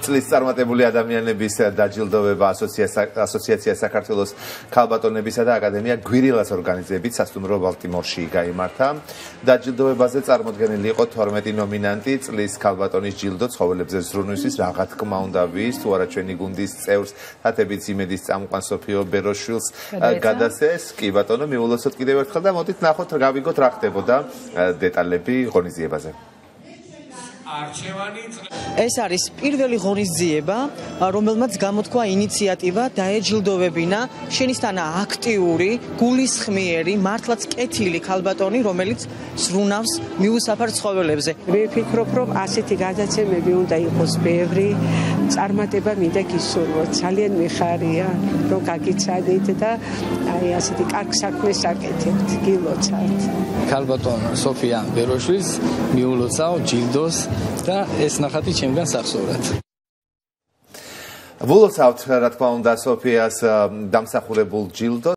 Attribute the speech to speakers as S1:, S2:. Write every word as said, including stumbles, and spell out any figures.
S1: წლის წარმატებული ადამიანების დაჯილდოვება ასოციაცია საქართველოს ქალბატონებისა და აკადემია გვირილას ორგანიზებით სასტუმრო ბალტიმორში გაიმართა. დაჯილდოვებაზე წარმოდგენილი იყო თორმეტი ნომინანტი, წლის ქალბატონის ჯილდო ცხოველებზე ზრუნვისთვის რა თქმა უნდა ვის, თუ არა ჩვენი გუნდის წევრს, თათებით იმედის წამყვან სოფიო ბეროშვილს გადასცეს. კი ბატონო, მიულოცოთ კიდევ ერთხელ და მოდით ნახოთ, გავიგოთ რა ხდებოდა დეტალები ღონისძიებაზე.
S2: ეს არის პირველი ღონისძიება, რომელმაც გამოთქვა ინიციატივა დაეჯილდოვებინა შენისთანა აქტიური, გულისხმიერი, მართლაც კეთილი ქალბატონი, რომელიც ზრუნავს მიუსაფარ ცხოველებზე.
S3: მე ვფიქრობ, რომ ასეთი გადაცემები უნდა იყოს ბევრი, წარმატება მინდა გისურვოთ. ძალიან მიხარია, რომ გაგიცადით და აი ასეთი კარგ საქმეს აკეთებთ, გილოცავთ.
S4: ქალბატონ სოფია ბეროშვილს მიულოცავ ჯილდოს და ეს ნახატი ჩემგან სახსოვრად.
S1: ვილოცავთ რა თქმა უნდა სოფიას დამსახურებულ ჯილდოს.